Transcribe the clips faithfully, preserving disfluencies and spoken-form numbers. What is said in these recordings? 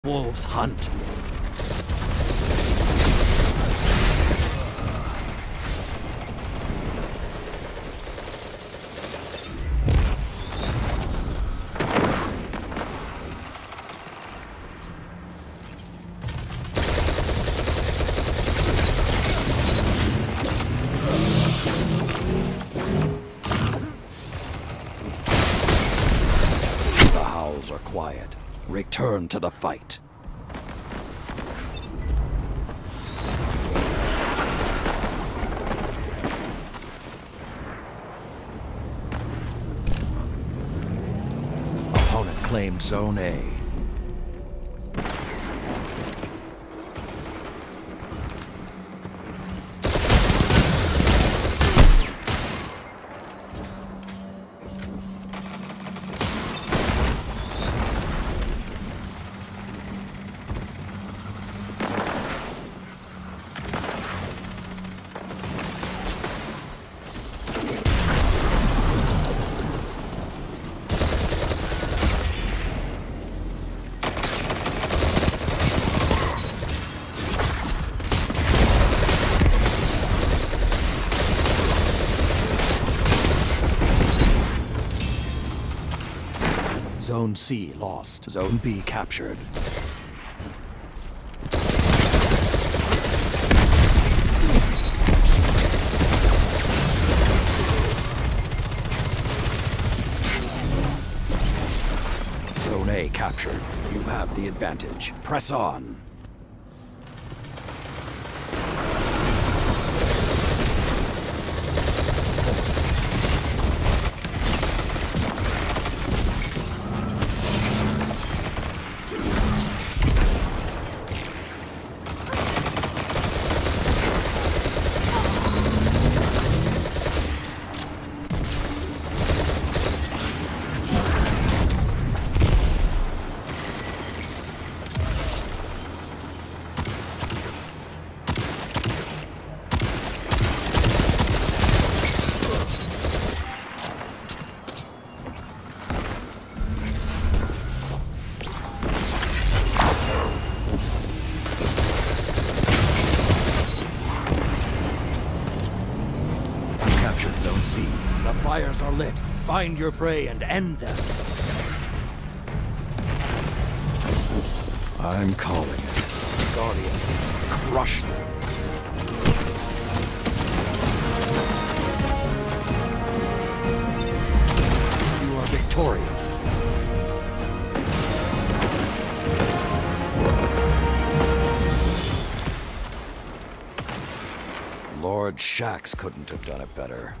Wolves hunt. The howls are quiet. Return to the fight. Opponent claimed Zone A. Zone C lost. Zone B captured. Zone A captured. You have the advantage. Press on. Zone C. The fires are lit. Find your prey and end them. I'm calling it. Guardian, crush them. You are victorious. Lord Shaxx couldn't have done it better.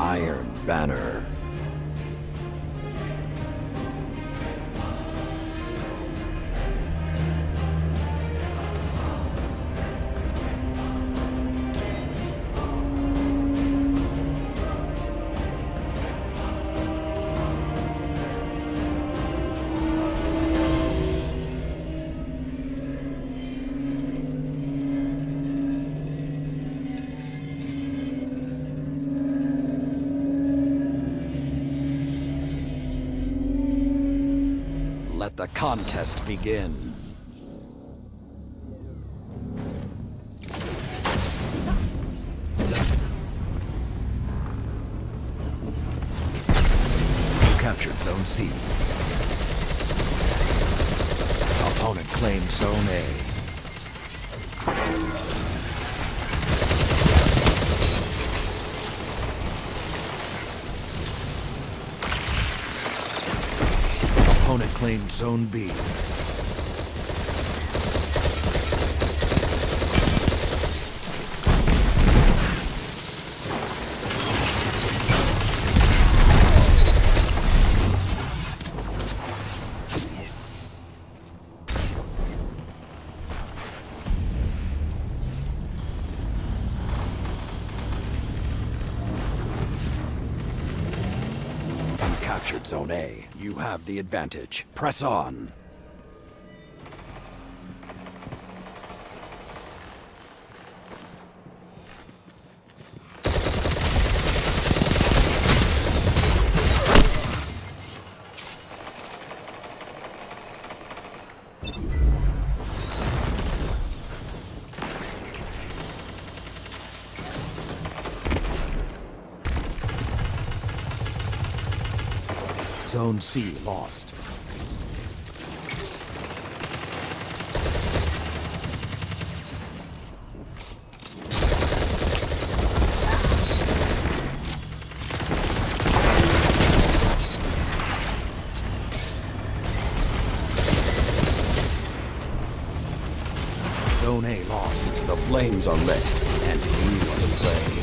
Iron Banner. Let the contest begin. You captured Zone C. Opponent claimed Zone A. Opponent claimed Zone B. Captured Zone A. You have the advantage. Press on. Zone C lost. Zone A lost. The flames are lit, and you are the prey.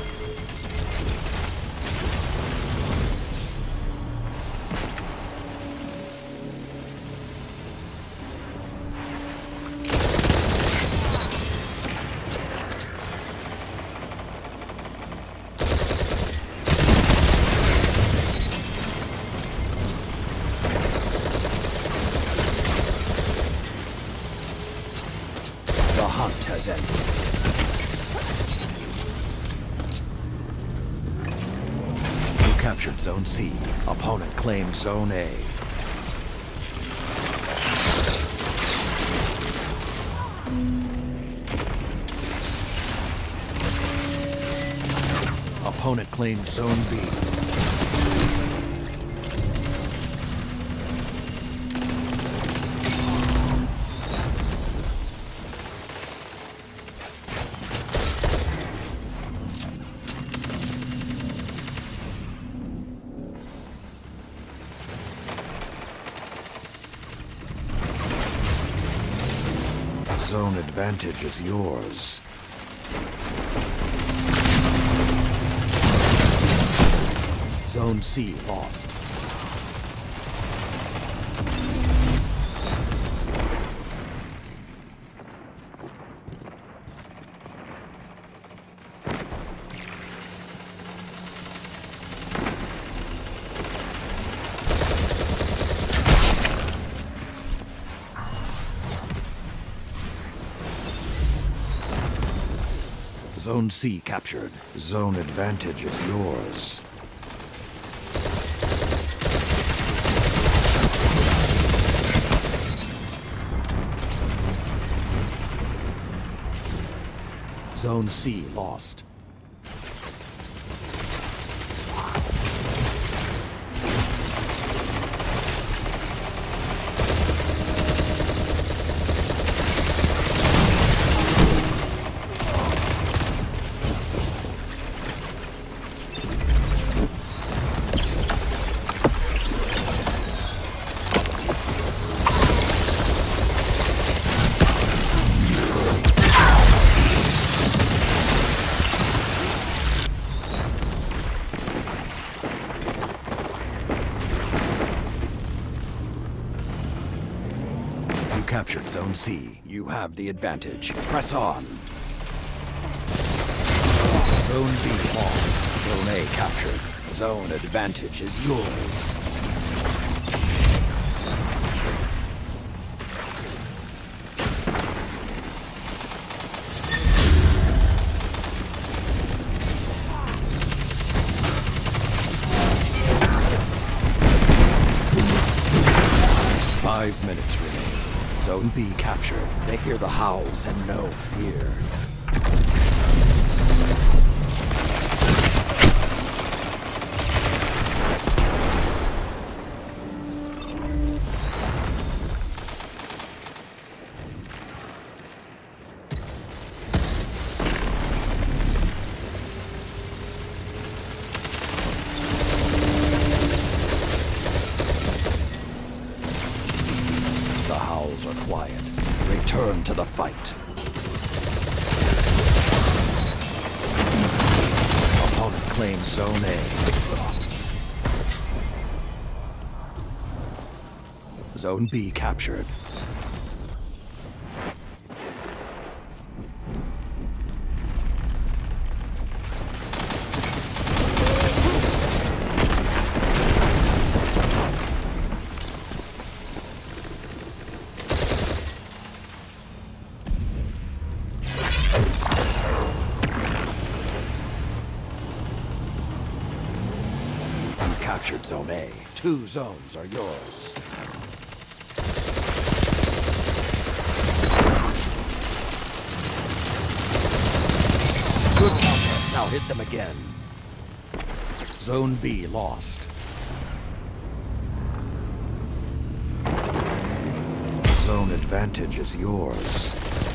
The hunt has ended. You captured Zone C. Opponent claimed Zone A. Opponent claimed Zone B. Zone advantage is yours. Zone C lost. Zone C captured. Zone advantage is yours. Zone C lost. captured Zone C. You have the advantage. Press on. Zone B lost. Zone A captured. Zone advantage is yours. Five minutes remain. Zone B captured. They hear the howls and no fear. Are quiet. Return to the fight. Opponent claims Zone A. Zone B captured. Captured Zone A. Two zones are yours. Good counter. Now hit them again. Zone B lost. Zone advantage is yours.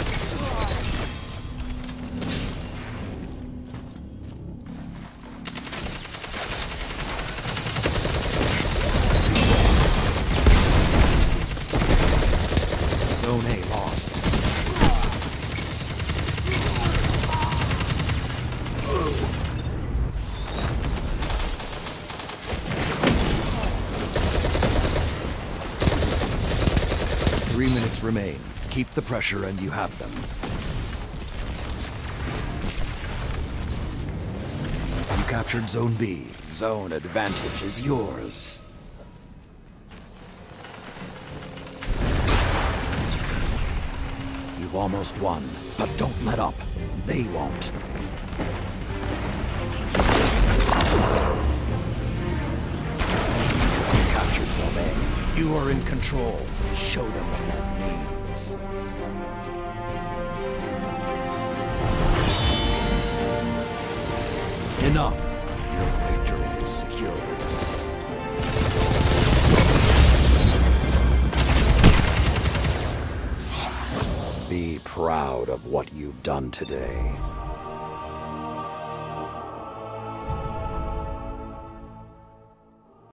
Zone A lost. Three minutes remain. Keep the pressure and you have them. You captured Zone B. Zone advantage is yours. You've almost won, but don't let up. They won't. You captured Zone A. You are in control. Show them what that means. Enough. Your victory is secured. Be proud of what you've done today.